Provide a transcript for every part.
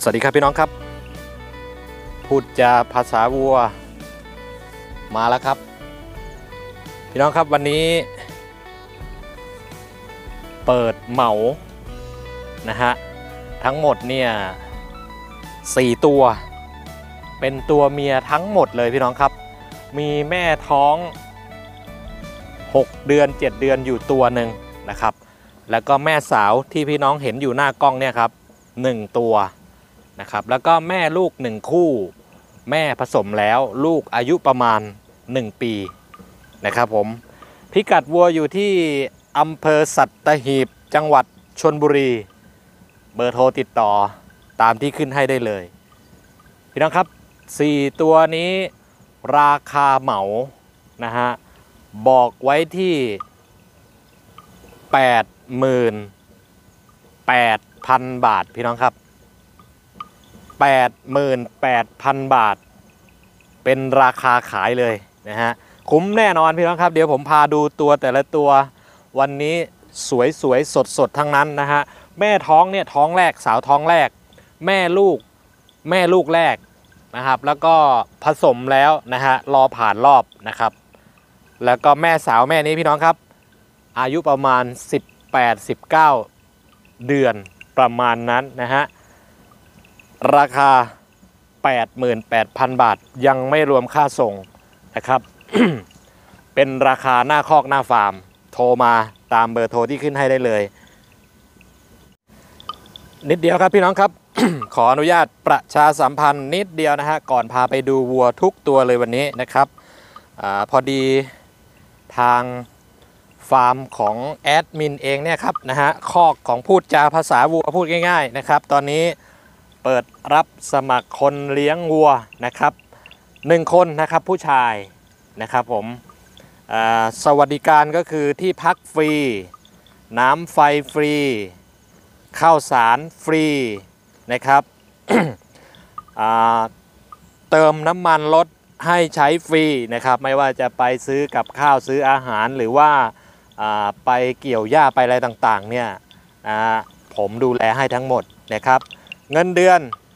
สวัสดีครับพี่น้องครับพูดจาภาษาวัวมาแล้วครับพี่น้องครับวันนี้เปิดเหมานะฮะทั้งหมดเนี่ย4ตัวเป็นตัวเมียทั้งหมดเลยพี่น้องครับมีแม่ท้อง6 เดือน 7 เดือนอยู่ตัวหนึ่งนะครับแล้วก็แม่สาวที่พี่น้องเห็นอยู่หน้ากล้องเนี่ยครับ1ตัวนะครับแล้วก็แม่ลูก1คู่แม่ผสมแล้วลูกอายุประมาณ1 ปีนะครับผมพิกัดวัวอยู่ที่อำเภอสัตหีบจังหวัดชลบุรีเบอร์โทรติดต่อตามที่ขึ้นให้ได้เลยพี่น้องครับ4ตัวนี้ราคาเหมานะฮะบอกไว้ที่ 88,000 บาทพี่น้องครับ 88,000 บาทเป็นราคาขายเลยนะฮะคุ้มแน่นอนพี่น้องครับเดี๋ยวผมพาดูตัวแต่ละตัววันนี้สวยๆสดๆทั้งนั้นนะฮะแม่ท้องเนี่ยท้องแรกสาวท้องแรกแม่ลูกแรกนะครับแล้วก็ผสมแล้วนะฮะรอผ่านรอบนะครับแล้วก็แม่สาวแม่นี้พี่น้องครับอายุประมาณ18-19 เดือนประมาณนั้นนะฮะราคา 88,000 บาทยังไม่รวมค่าส่งนะครับ เป็นราคาหน้าคอกหน้าฟาร์มโทรมาตามเบอร์โทรที่ขึ้นให้ได้เลยนิดเดียวครับพี่น้องครับ ขออนุญาตประชาสัมพันธ์นิดเดียวนะฮะก่อนพาไปดูวัวทุกตัวเลยวันนี้นะครับพอดีทางฟาร์มของแอดมินเองเนี่ยครับนะฮะคอกของพูดจาภาษาวัวพูดง่ายๆนะครับตอนนี้เปิดรับสมัครคนเลี้ยงวัวนะครับ1 คนนะครับผู้ชายนะครับผมสวัสดิการก็คือที่พักฟรีน้ำไฟฟรีข้าวสารฟรีนะครับ เติมน้ำมันรถให้ใช้ฟรีนะครับไม่ว่าจะไปซื้อกับข้าวซื้ออาหารหรือว่าไปเกี่ยวหญ้าไปอะไรต่างๆเนี่ยผมดูแลให้ทั้งหมดนะครับเงินเดือน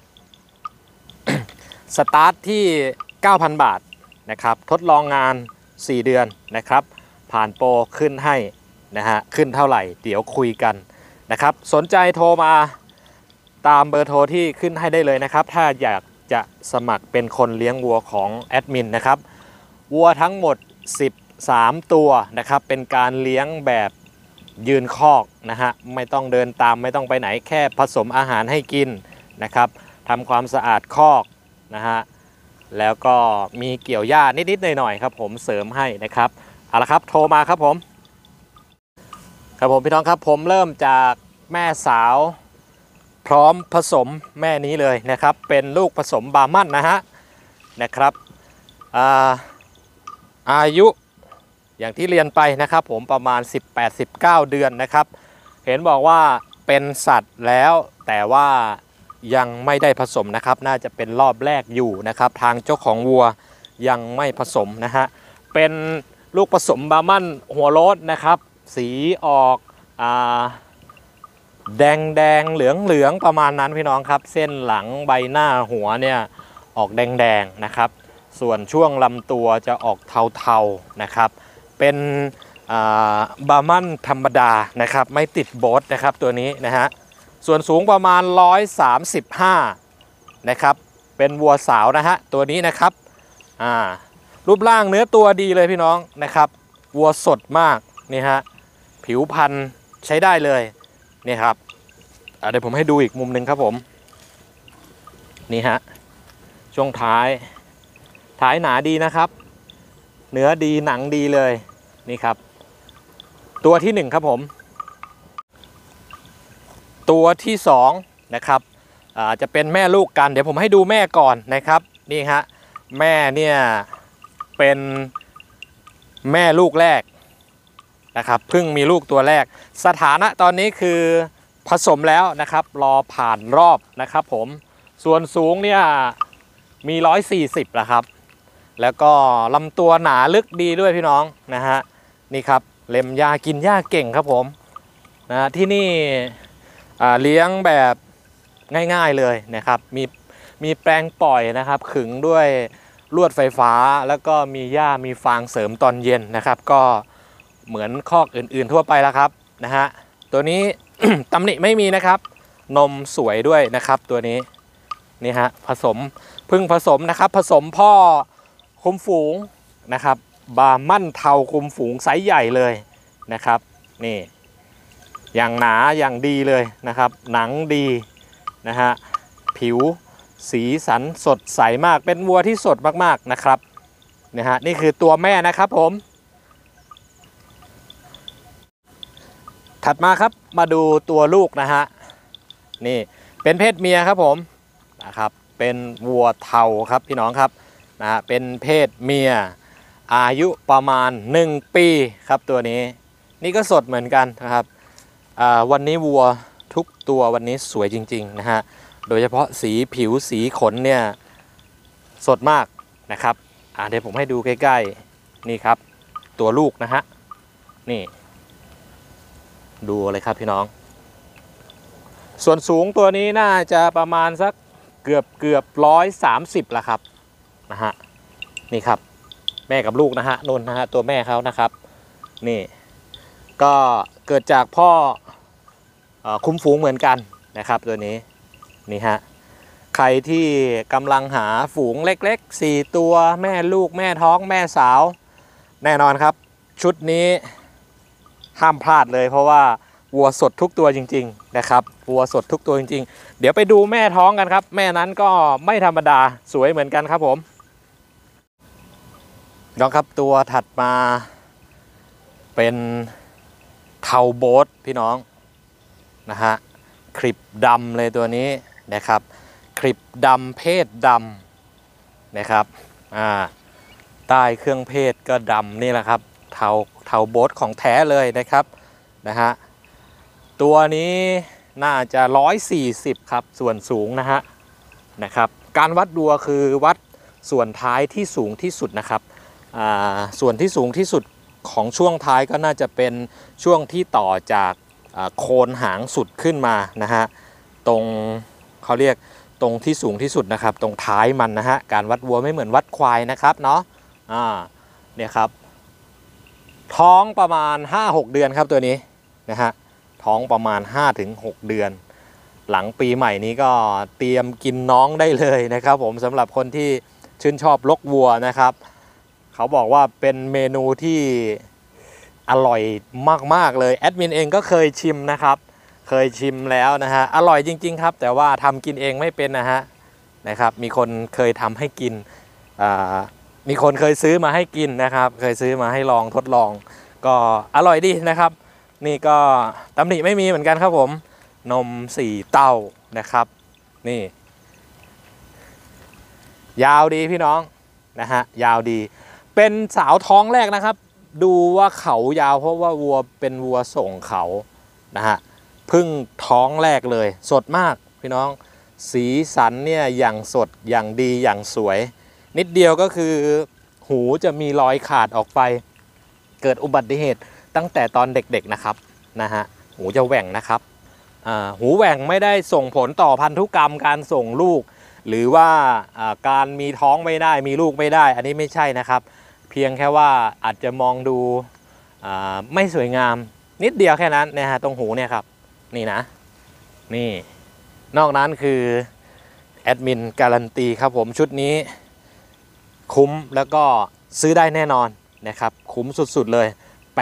สตาร์ทที่ 9,000 บาทนะครับทดลองงาน4 เดือนนะครับผ่านโปรขึ้นให้นะฮะขึ้นเท่าไหร่เดี๋ยวคุยกันนะครับสนใจโทรมาตามเบอร์โทรที่ขึ้นให้ได้เลยนะครับถ้าอยากจะสมัครเป็นคนเลี้ยงวัวของแอดมินนะครับวัวทั้งหมด13 ตัวนะครับเป็นการเลี้ยงแบบยืนคอกนะฮะไม่ต้องเดินตามไม่ต้องไปไหนแค่ผสมอาหารให้กินนะครับทำความสะอาดคอกนะฮะแล้วก็มีเกี่ยวหญ้านิดๆหน่อยๆครับผมเสริมให้นะครับเอาละครับโทรมาครับผมพี่น้องครับผมเริ่มจากแม่สาวพร้อมผสมแม่นี้เลยนะครับเป็นลูกผสมบาร์มันนะฮะนะครับอายุอย่างที่เรียนไปนะครับผมประมาณ18-19 เดือนนะครับเห็นบอกว่าเป็นสัตว์แล้วแต่ว่ายังไม่ได้ผสมนะครับน่าจะเป็นรอบแรกอยู่นะครับทางเจ้าของวัวยังไม่ผสมนะฮะเป็นลูกผสมบาร์มันหัวโล้นนะครับสีออกแดงเหลืองประมาณนั้นพี่น้องครับเส้นหลังใบหน้าหัวเนี่ยออกแดงนะครับส่วนช่วงลำตัวจะออกเทาๆนะครับเป็นบาร์มันธรรมดานะครับไม่ติดโบทนะครับตัวนี้นะฮะส่วนสูงประมาณ135นะครับเป็นวัวสาวนะฮะตัวนี้นะครับรูปร่างเนื้อตัวดีเลยพี่น้องนะครับวัวสดมากนี่ฮะผิวพรรณใช้ได้เลยนี่ครับเดี๋ยวผมให้ดูอีกมุมหนึ่งครับผมนี่ฮะช่วงท้ายหนาดีนะครับเนื้อดีหนังดีเลยนี่ครับตัวที่1ครับผมตัวที่2นะครับจะเป็นแม่ลูกกันเดี๋ยวผมให้ดูแม่ก่อนนะครับนี่ฮะแม่เนี่ยเป็นแม่ลูกแรกนะครับเพิ่งมีลูกตัวแรกสถานะตอนนี้คือผสมแล้วนะครับรอผ่านรอบนะครับผมส่วนสูงเนี่ยมี140แล้วครับแล้วก็ลำตัวหนาลึกดีด้วยพี่น้องนะฮะนี่ครับเล็มหญ้ากินหญ้าเก่งครับผมนะที่นี่เลี้ยงแบบง่ายๆเลยนะครับมีแปลงปล่อยนะครับขึงด้วยลวดไฟฟ้าแล้วก็มีหญ้ามีฟางเสริมตอนเย็นนะครับก็เหมือนคอกอื่นๆทั่วไปแล้วครับนะฮะตัวนี้ ตำหนิไม่มีนะครับนมสวยด้วยนะครับตัวนี้นี่ฮะผสมพึ่งผสมนะครับผสมพ่อคุมฝูงนะครับบาร์มั่นเทาคุมฝูงไซส์ใหญ่เลยนะครับนี่อย่างหนาอย่างดีเลยนะครับหนังดีนะฮะผิวสีสันสดใสมากเป็นวัวที่สดมากๆนะครับนะฮะนี่คือตัวแม่นะครับผมถัดมาครับมาดูตัวลูกนะฮะนี่เป็นเพศเมียครับผมนะครับเป็นวัวเทาครับพี่น้องครับนะฮะเป็นเพศเมียอายุประมาณ1 ปีครับตัวนี้นี่ก็สดเหมือนกันนะครับวันนี้วัวทุกตัววันนี้สวยจริงๆนะฮะโดยเฉพาะสีผิวสีขนเนี่ยสดมากนะครับเดี๋ยวผมให้ดูใกล้ๆนี่ครับตัวลูกนะฮะนี่ดูเลยครับพี่น้องส่วนสูงตัวนี้น่าจะประมาณสักเกือบ130ละครับนะฮะนี่ครับแม่กับลูกนะฮะนุ่นนะฮะตัวแม่เขานะครับนี่ก็เกิดจากพ่อคุมฝูงเหมือนกันนะครับตัวนี้นี่ฮะใครที่กำลังหาฝูงเล็กๆ4 ตัวแม่ลูกแม่ท้องแม่สาวแน่นอนครับชุดนี้ห้ามพลาดเลยเพราะว่าวัวสดทุกตัวจริงๆนะครับวัวสดทุกตัวจริงๆเดี๋ยวไปดูแม่ท้องกันครับแม่นั้นก็ไม่ธรรมดาสวยเหมือนกันครับผมน้องครับตัวถัดมาเป็นเทาโบ๊ทพี่น้องนะฮะคลิปดำเลยตัวนี้นะครับคลิปดำเพศดำนะครับใต้เครื่องเพศก็ดำนี่แหละครับเทาโบ๊ทของแท้เลยนะครับนะฮะตัวนี้น่าจะ140ครับส่วนสูงนะครับการวัดวัวคือวัดส่วนท้ายที่สูงที่สุดนะครับส่วนที่สูงที่สุดของช่วงท้ายก็น่าจะเป็นช่วงที่ต่อจากโคนหางสุดขึ้นมานะฮะตรงเขาเรียกตรงที่สูงที่สุดนะครับตรงท้ายมันนะฮะการวัดวัวไม่เหมือนวัดควายนะครับเนาะเนี่ยครับท้องประมาณ 5-6 เดือนครับตัวนี้นะฮะท้องประมาณ 5-6 เดือนหลังปีใหม่นี้ก็เตรียมกินน้องได้เลยนะครับผมสำหรับคนที่ชื่นชอบลกวัวนะครับเขาบอกว่าเป็นเมนูที่อร่อยมากๆเลยแอดมินเองก็เคยชิมนะครับเคยชิมแล้วนะฮะอร่อยจริงๆครับแต่ว่าทำกินเองไม่เป็นนะครับมีคนเคยทำให้กินมีคนเคยซื้อมาให้กินนะครับเคยซื้อมาให้ลองทดลองก็อร่อยดีนะครับนี่ก็ตำหนิไม่มีเหมือนกันครับผมนม4 เต้านะครับนี่ยาวดีพี่น้องนะฮะยาวดีเป็นสาวท้องแรกนะครับดูว่าเขายาวเพราะว่าวัวเป็นวัวส่งเขานะฮะพึ่งท้องแรกเลยสดมากพี่น้องสีสันเนี่ยอย่างสดอย่างดีอย่างสวยนิดเดียวก็คือหูจะมีรอยขาดออกไปเกิดอุบัติเหตุตั้งแต่ตอนเด็กๆนะครับนะฮะหูจะแหว่งนะครับหูแหว่งไม่ได้ส่งผลต่อพันธุกรรมการส่งลูกหรือว่าการมีท้องไม่ได้มีลูกไม่ได้อันนี้ไม่ใช่นะครับเพียงแค่ว่าอาจจะมองดูไม่สวยงามนิดเดียวแค่นั้นนะฮะตรงหูเนี่ยครับนี่นะนี่นอกนั้นคือแอดมินการันตีครับผมชุดนี้คุ้มแล้วก็ซื้อได้แน่นอนนะครับคุ้มสุดๆเลย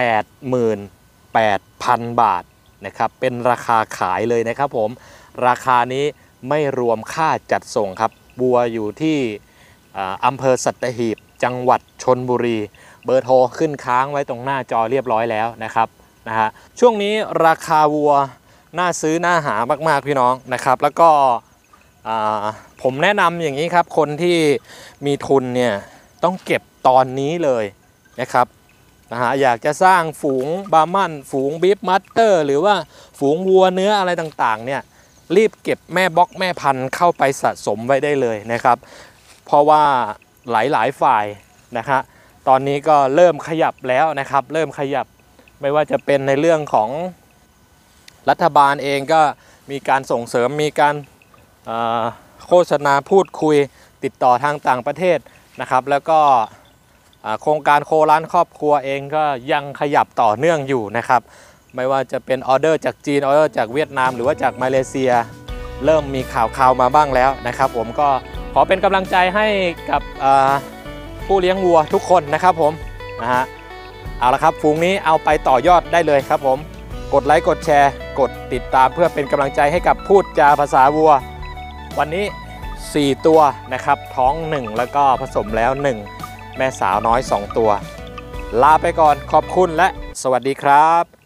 88,000 บาทนะครับเป็นราคาขายเลยนะครับผมราคานี้ไม่รวมค่าจัดส่งครับบัวอยู่ที่อำเภอสัตหีบจังหวัดชลบุรีเบอร์โทรขึ้นค้างไว้ตรงหน้าจอเรียบร้อยแล้วนะครับช่วงนี้ราคาวัวน่าซื้อน่าหามากๆพี่น้องนะครับแล้วก็ผมแนะนำอย่างนี้ครับคนที่มีทุนเนี่ยต้องเก็บตอนนี้เลยนะครับอยากจะสร้างฝูงบาร์มันฝูงบีฟมัตเตอร์หรือว่าฝูงวัวเนื้ออะไรต่างๆเนี่ยรีบเก็บแม่บล็อกแม่พันธุ์เข้าไปสะสมไว้ได้เลยนะครับเพราะว่าหลายๆฝ่ายตอนนี้ก็เริ่มขยับแล้วนะครับเริ่มขยับไม่ว่าจะเป็นในเรื่องของรัฐบาลเองก็มีการส่งเสริมมีการโฆษณาพูดคุยติดต่อทางต่างประเทศนะครับแล้วก็โครงการโคร้านครอบครัวเองก็ยังขยับต่อเนื่องอยู่นะครับไม่ว่าจะเป็นออเดอร์จากจีนออเดอร์จากเวียดนามหรือว่าจากมาเลเซียเริ่มมีข่าวมาบ้างแล้วนะครับผมก็ขอเป็นกำลังใจให้กับผู้เลี้ยงวัวทุกคนนะครับผมนะฮะเอาละครับฝูงนี้เอาไปต่อยอดได้เลยครับผมกดไลค์กดแชร์กดติดตามเพื่อเป็นกำลังใจให้กับพูดจาภาษาวัววันนี้4ตัวนะครับท้อง1แล้วก็ผสมแล้ว1แม่สาวน้อย2ตัวลาไปก่อนขอบคุณและสวัสดีครับ